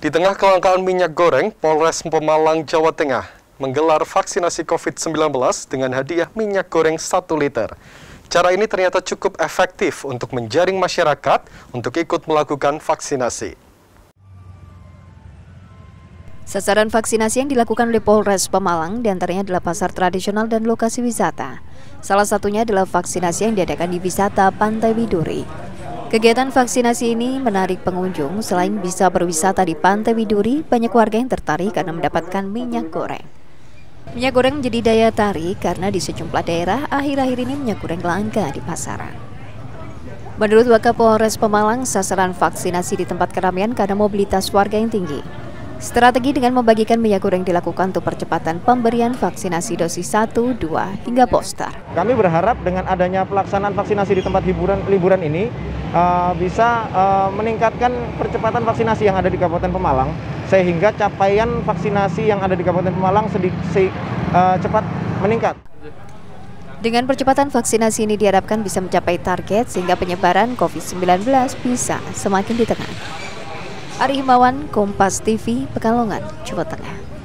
Di tengah kelangkaan minyak goreng, Polres Pemalang, Jawa Tengah menggelar vaksinasi COVID-19 dengan hadiah minyak goreng 1 liter. Cara ini ternyata cukup efektif untuk menjaring masyarakat untuk ikut melakukan vaksinasi. Sasaran vaksinasi yang dilakukan oleh Polres Pemalang diantaranya adalah pasar tradisional dan lokasi wisata. Salah satunya adalah vaksinasi yang diadakan di wisata Pantai Widuri. Kegiatan vaksinasi ini menarik pengunjung. Selain bisa berwisata di Pantai Widuri, banyak warga yang tertarik karena mendapatkan minyak goreng. Minyak goreng menjadi daya tarik karena di sejumlah daerah akhir-akhir ini minyak goreng langka di pasaran. Menurut Wakapolres Pemalang, sasaran vaksinasi di tempat keramaian karena mobilitas warga yang tinggi. Strategi dengan membagikan minyak goreng dilakukan untuk percepatan pemberian vaksinasi dosis 1, 2, hingga booster. Kami berharap dengan adanya pelaksanaan vaksinasi di tempat liburan ini bisa meningkatkan percepatan vaksinasi yang ada di Kabupaten Pemalang, sehingga capaian vaksinasi yang ada di Kabupaten Pemalang cepat meningkat. Dengan percepatan vaksinasi ini diharapkan bisa mencapai target sehingga penyebaran COVID-19 bisa semakin ditekan. Ari Himawan, Kompas TV, Pekalongan, Jawa Tengah.